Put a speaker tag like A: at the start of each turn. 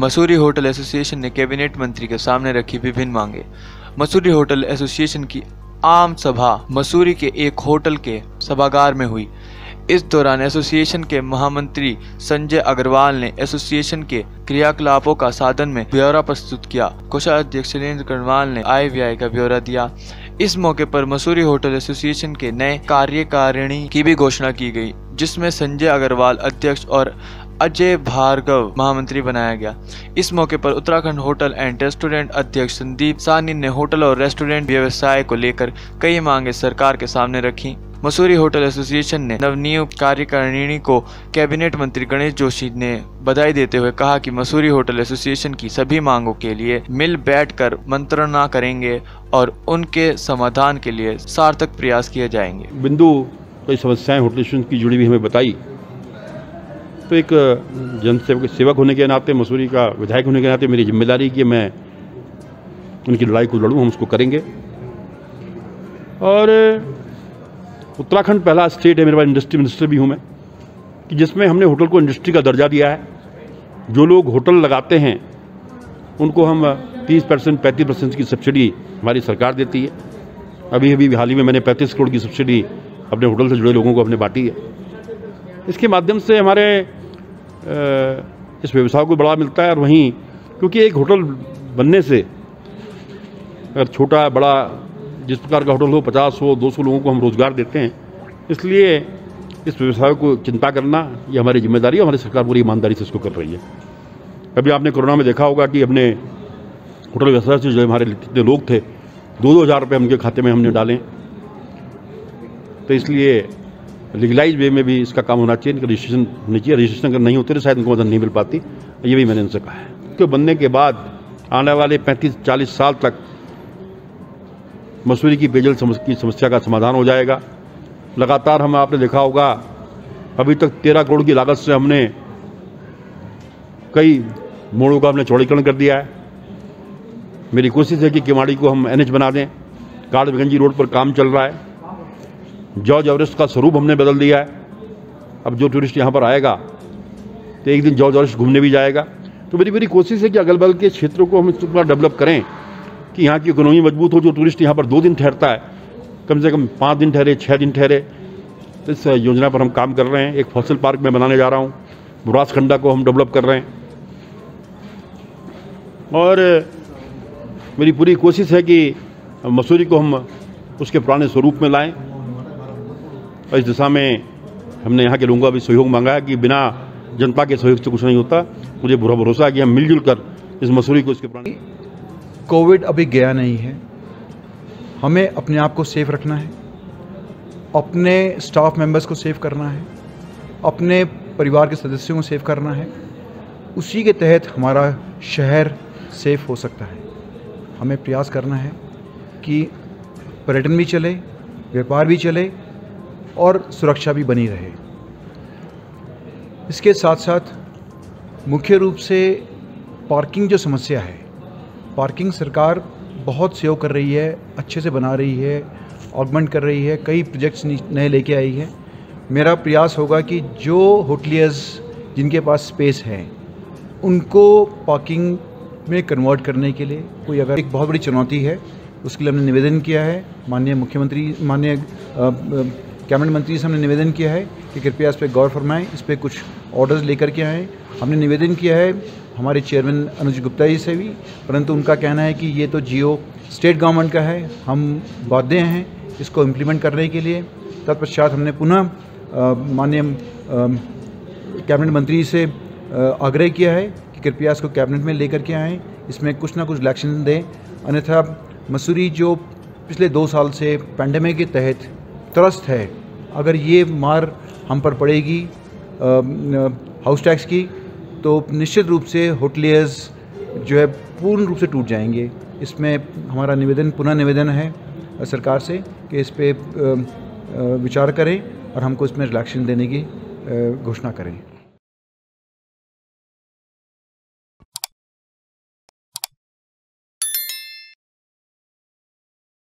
A: Mussoorie hotel association ने cabinet मंत्री के सामने रखी विभिन्न मांगे। मसूरी होटल एसोसिएशन की आम सभा मसूरी के एक होटल के सभागार में हुई। इस दौरान एसोसिएशन के महामंत्री संजय अग्रवाल ने एसोसिएशन के क्रियाकलापों का साधन में ब्यौरा प्रस्तुत किया। कोषाध्यक्ष शैलेंद्र कर्णवाल ने आय व्यय का ब्यौरा दिया। इस मौके पर मसूरी होटल एसोसिएशन के नए कार्यकारिणी की भी घोषणा की गई, जिसमें संजय अग्रवाल अध्यक्ष और अजय भार्गव महामंत्री बनाया गया। इस मौके पर उत्तराखंड होटल एंड रेस्टोरेंट अध्यक्ष संदीप सानी ने होटल और रेस्टोरेंट व्यवसाय को लेकर कई मांगे सरकार के सामने रखी। मसूरी होटल एसोसिएशन ने नवनियुक्त कार्यकारिणी को कैबिनेट मंत्री गणेश जोशी ने बधाई देते हुए कहा कि मसूरी होटल एसोसिएशन की सभी मांगों के लिए मिल बैठकर मंत्रणा करेंगे और उनके समाधान के लिए सार्थक प्रयास किए जाएंगे।
B: बिंदु कोई समस्याएं होटल एसोसिएशन की जुड़ी हुई हमें बताई, तो एक जनसेवक होने के नाते, मसूरी का विधायक होने के नाते मेरी जिम्मेदारी कि मैं उनकी लड़ाई को लड़ूं, हम उसको करेंगे। और उत्तराखंड पहला स्टेट है, मेरे पास इंडस्ट्री मिनिस्टर भी हूं मैं, कि जिसमें हमने होटल को इंडस्ट्री का दर्जा दिया है। जो लोग होटल लगाते हैं उनको हम 30% 35% की सब्सिडी हमारी सरकार देती है। अभी हाल ही में मैंने 35 करोड़ की सब्सिडी अपने होटल से जुड़े लोगों को अपने बांटी है। इसके माध्यम से हमारे इस व्यवसाय को बढ़ावा मिलता है। और वहीं क्योंकि एक होटल बनने से अगर छोटा बड़ा जिस प्रकार का होटल हो, 50 हो 200 लोगों को हम रोज़गार देते हैं, इसलिए इस व्यवसाय को चिंता करना ये हमारी जिम्मेदारी है। हमारी सरकार पूरी ईमानदारी से इसको कर रही है। अभी आपने कोरोना में देखा होगा कि अपने होटल व्यवसाय से जो हमारे जितने लोग थे 2-2 हज़ार रुपये उनके खाते में हमने डालें। तो इसलिए लीगलाइज वे में भी इसका काम होना चाहिए, इनका रजिस्ट्रेशन होनी चाहिए। रजिस्ट्रेशन अगर नहीं होते तो शायद उनको मदद नहीं मिल पाती। ये भी मैंने उनसे कहा है। इसके बनने के बाद आने वाले 35-40 साल तक मसूरी की पेयजल की समस्या का समाधान हो जाएगा। लगातार आपने देखा होगा अभी तक 13 करोड़ की लागत से हमने कई मोड़ों का हमने चौड़ीकरण कर दिया है। मेरी कोशिश है कि किमाड़ी को हम NH बना दें। काड़गंजी रोड पर काम चल रहा है। जॉर्ज एवरेस्ट का स्वरूप हमने बदल दिया है। अब जो टूरिस्ट यहाँ पर आएगा तो एक दिन जॉर्ज एवरेस्ट घूमने भी जाएगा। तो मेरी कोशिश है कि अगल बगल के क्षेत्रों को हम इस तरह डेवलप करें कि यहाँ की इकोनॉमी मजबूत हो। जो टूरिस्ट यहाँ पर 2 दिन ठहरता है, कम से कम 5 दिन ठहरे, 6 दिन ठहरे। तो इस योजना पर हम काम कर रहे हैं। एक फसल पार्क में बनाने जा रहा हूँ। बुरासखंडा को हम डेवलप कर रहे हैं। और मेरी पूरी कोशिश है कि मसूरी को हम उसके पुराने स्वरूप में लाएं। और इस दिशा में हमने यहाँ के लोगों का भी सहयोग मांगा है कि बिना जनता के सहयोग से कुछ नहीं होता। मुझे पूरा भरोसा है कि हम मिलजुल कर इस मसूरी को इसके पुराने।
C: कोविड अभी गया नहीं है। हमें अपने आप को सेफ रखना है, अपने स्टाफ मेंबर्स को सेव करना है, अपने परिवार के सदस्यों को सेव करना है। उसी के तहत हमारा शहर सेफ हो सकता है। हमें प्रयास करना है कि पर्यटन भी चले, व्यापार भी चले और सुरक्षा भी बनी रहे। इसके साथ साथ मुख्य रूप से पार्किंग जो समस्या है, पार्किंग सरकार बहुत सहयोग कर रही है, अच्छे से बना रही है, ऑगमेंट कर रही है, कई प्रोजेक्ट्स नए लेके आई है। मेरा प्रयास होगा कि जो होटलियर्स जिनके पास स्पेस है उनको पार्किंग में कन्वर्ट करने के लिए कोई अगर एक बहुत बड़ी चुनौती है, उसके लिए हमने निवेदन किया है। माननीय कैबिनेट मंत्री से हमने निवेदन किया है कि कृपया इस पर गौर फरमाएं, इस पर कुछ ऑर्डर्स लेकर के आएँ। हमने निवेदन किया है हमारे चेयरमैन अनुज गुप्ता जी से भी, परंतु उनका कहना है कि ये तो जियो स्टेट गवर्नमेंट का है, हम बाध्य हैं इसको इम्प्लीमेंट करने के लिए। तत्पश्चात हमने पुनः माननीय कैबिनेट मंत्री से आग्रह किया है कि कृपया इसको कैबिनेट में लेकर के आएँ, इसमें कुछ ना कुछ एक्शन दें। अन्यथा मसूरी जो पिछले 2 साल से पैंडेमिक के तहत त्रस्त है, अगर ये मार हम पर पड़ेगी हाउस टैक्स की, तो निश्चित रूप से होटलियर्स जो है पूर्ण रूप से टूट जाएंगे। इसमें हमारा पुनः निवेदन है सरकार से कि इस पे विचार करें और हमको इसमें रिलैक्सेशन देने की घोषणा करें।